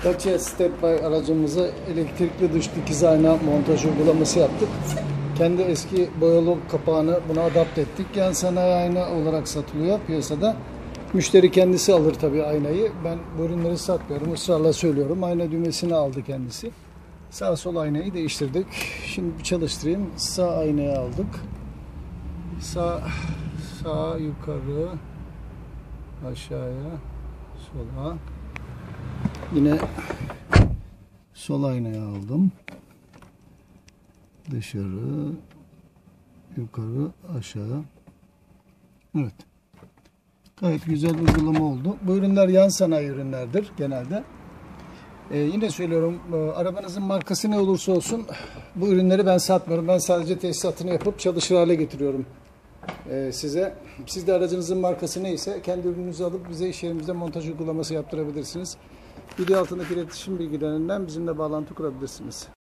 Dacia Stepway aracımıza elektrikli dış dikiz ayna montaj uygulaması yaptık. Kendi eski boyalı kapağını buna adapte ettik. Yan sanayi ayna olarak satılıyor piyasada. Müşteri kendisi alır tabii aynayı. Ben bu ürünleri satmıyorum. Israrla söylüyorum. Ayna düğmesini aldı kendisi. Sağ sol aynayı değiştirdik. Şimdi bir çalıştırayım. Sağ aynayı aldık. Sağ yukarı, aşağıya, sola. Yine sol aynayı aldım. Dışarı, yukarı, aşağı. Evet. Gayet güzel uygulama oldu. Bu ürünler yan sanayi ürünlerdir genelde. Yine söylüyorum, arabanızın markası ne olursa olsun bu ürünleri ben satmıyorum. Ben sadece tesisatını yapıp çalışır hale getiriyorum size. Siz de aracınızın markası neyse kendi ürününüzü alıp bize iş yerimizde montaj uygulaması yaptırabilirsiniz. Video altındaki iletişim bilgilerinden bizimle bağlantı kurabilirsiniz.